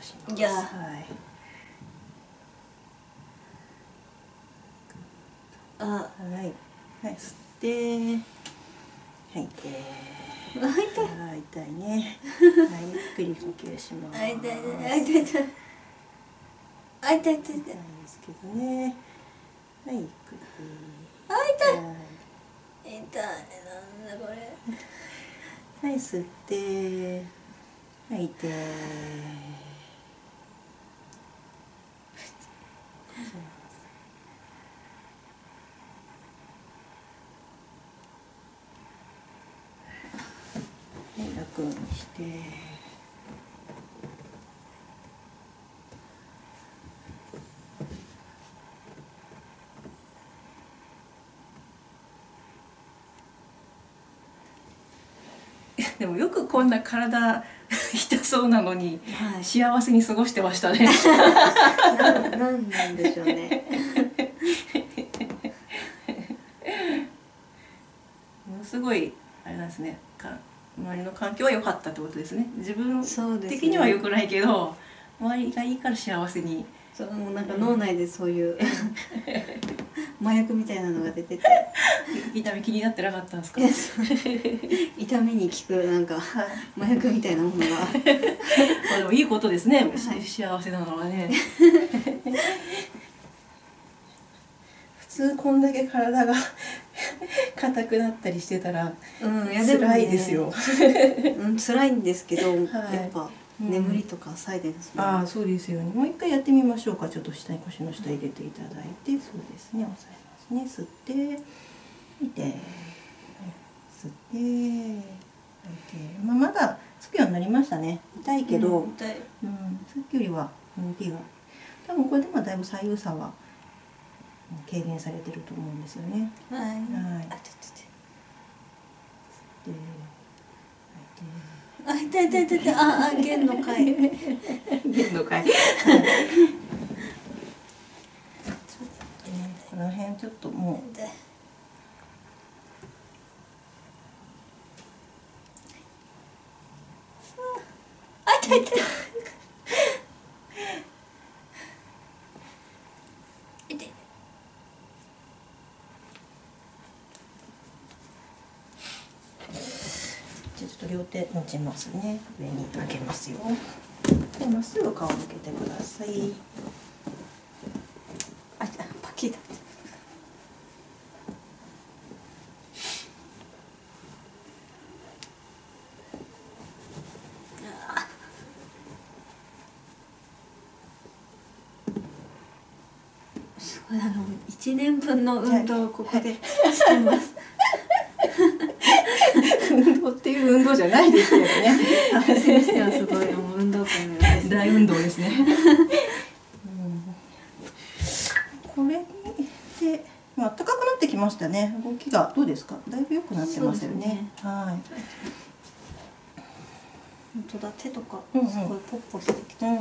します。 じゃあ、 はい、はい、はい、吸って、吐いて。痛いね。はい、ゆっくり呼吸します。 痛い痛い痛い痛い痛い痛い痛い痛い痛いですけどね。はい、ゆっくり。 痛いはい、 痛い、なんだこれ。 はい、吸って、吐いて。はい、楽にして。でもよくこんな体痛そうなのに、はい、幸せに過ごしてましたね。 なんなんでしょうね。 ものすごいあれなんですね。周りの環境は良かったってことですね。自分的には良くないけど、周りがいいから幸せに。 そう、もうなんか脳内でそういう麻薬みたいなのが出てて。 痛み気になってなかったんですか。 痛みに効くなんか麻薬みたいなものが。まあでもいいことですね。はい、幸せなのはね。普通こんだけ体が硬くなったりしてたら辛いですよ。 辛いんですけど、やっぱ眠りとかサイレンスも。 ああ、そうですよね。もう一回やってみましょうか。ちょっと下に腰の下入れていただいて、そうですね。押さえますね。吸って吐いて、吸って吐いて。まだつくようになりましたね。痛いけど、さっきよりは動きが多分これでもだいぶ左右差は軽減されてると思うんですよね。 はい。はい。あ、痛い痛い痛い痛い。あ、弦の回。 弦の回。この辺ちょっともう。 あ、痛い痛い。 ちょっと両手持ちますね。上に上げますよ。で、まっすぐ顔向けてください。 あ、パキッだ。すごい、1年分の運動をここでしてます。 運動っていう運動じゃないですけどね。 私にしてはすごい運動会のようです。 大運動ですね。これで暖かくなってきましたね。動きがどうですか。だいぶ良くなってますよね。はい。 本当だ、手とかすごいポッポしてきた。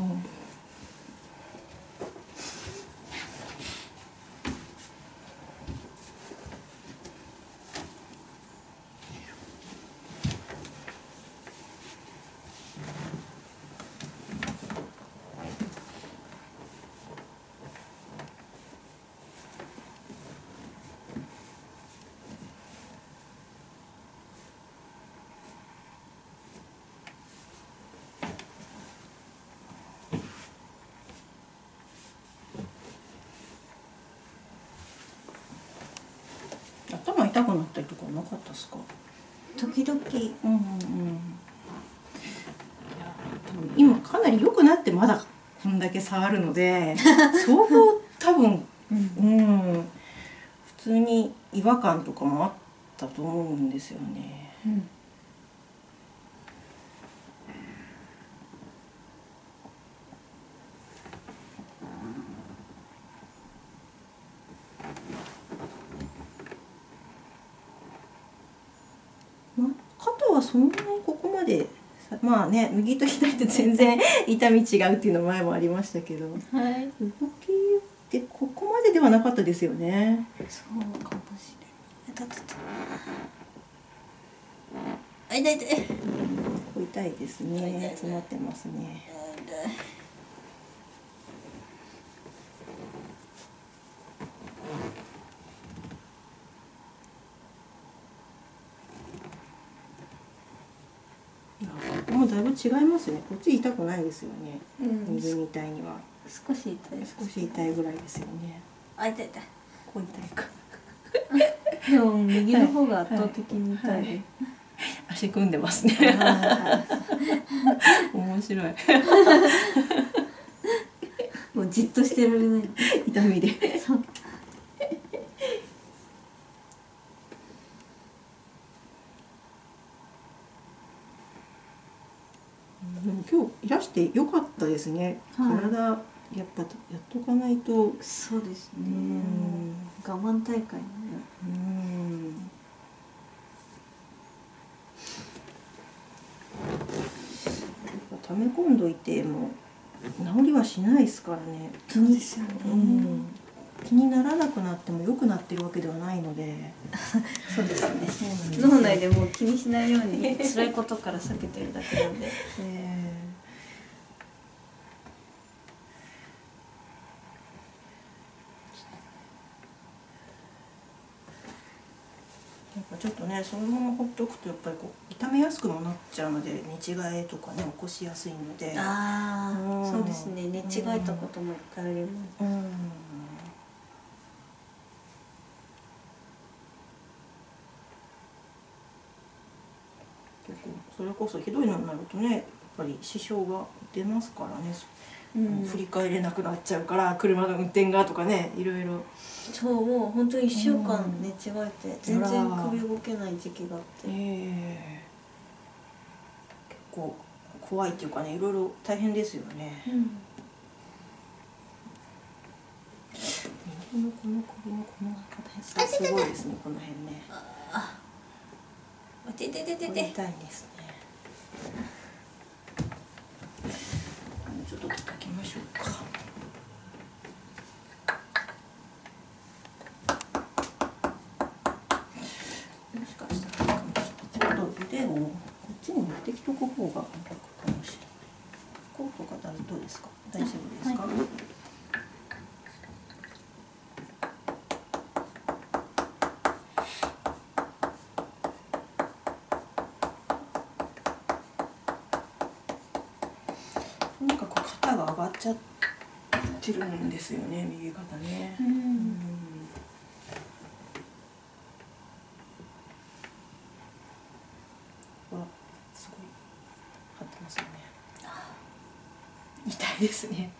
頭痛くなったりとかなかったですか。 時々。 今かなり良くなってまだこんだけ触るので、相当多分普通に違和感とかもあったと思うんですよね。肩はそんなにここまでまあね、右と左って全然痛み違うっていうの前もありましたけど、動きってここまでではなかったですよね。 そうかもしれない。痛い痛い。 痛いですね。詰まってますね。 ここもだいぶ違いますね。こっち痛くないですよね。右みたいには。 少し痛い。 少し痛いぐらいですよね。 あ、痛い痛い。 こう痛いか。 でも右の方が圧倒的に痛い。 足組んでますね。面白い。 もうじっとしてられない。 痛みで。そう。今日いらしてよかったですね。体やっぱやっとかないと。 そうですね。我慢大会ね。 溜め込んどいても治りはしないですからね。 そうですよね。 気にならなくなっても良くなってるわけではないので。 そうですね。脳内でもう気にしないように辛いことから避けてるだけなんで。 やっぱちょっとね、そのまま放っておくとやっぱりこう痛めやすくもなっちゃうので、寝違えとかね起こしやすいので。 ああ、そうですね。寝違えたことも一回あります。 結構それこそひどいのになるとね、やっぱり支障が出ますからね。振り返れなくなっちゃうから、車の運転がとかね、いろいろ。 そう、もう本当に1週間寝違えて全然首動けない時期があって、 結構怖いっていうかね、いろいろ大変ですよね。右のこの首のこの形すごいですね、この辺ね。 痛いですね。 ちょっと叩きましょうか。もしかしたらちょっと腕をこっちに持ってきとく方が楽かもしれない。こうとかどうですか？大丈夫ですか？なんかこう肩が上がっちゃってるんですよね、右肩ね。すごい張ってますよね。痛いですね。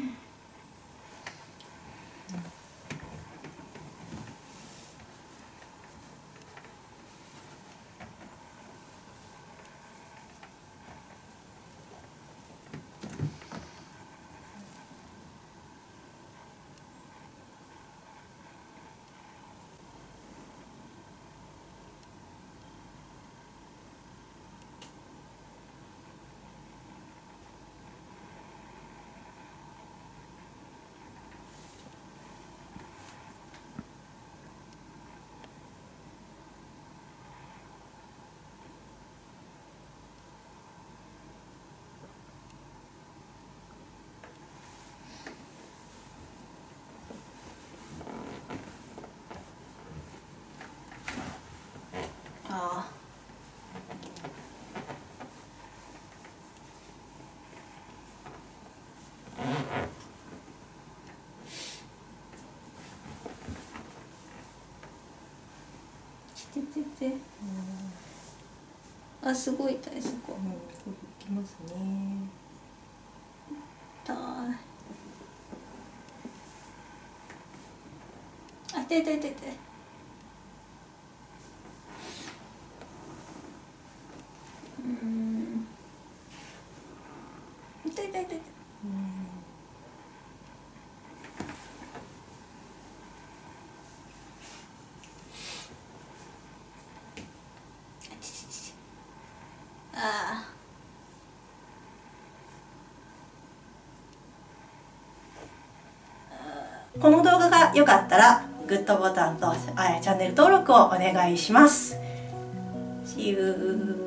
あ、すごい痛い、そこ。 きますね。 痛い。あ、痛い痛い痛い痛い。痛い痛い痛い。 この動画が良かったらグッドボタンとチャンネル登録をお願いします。See you.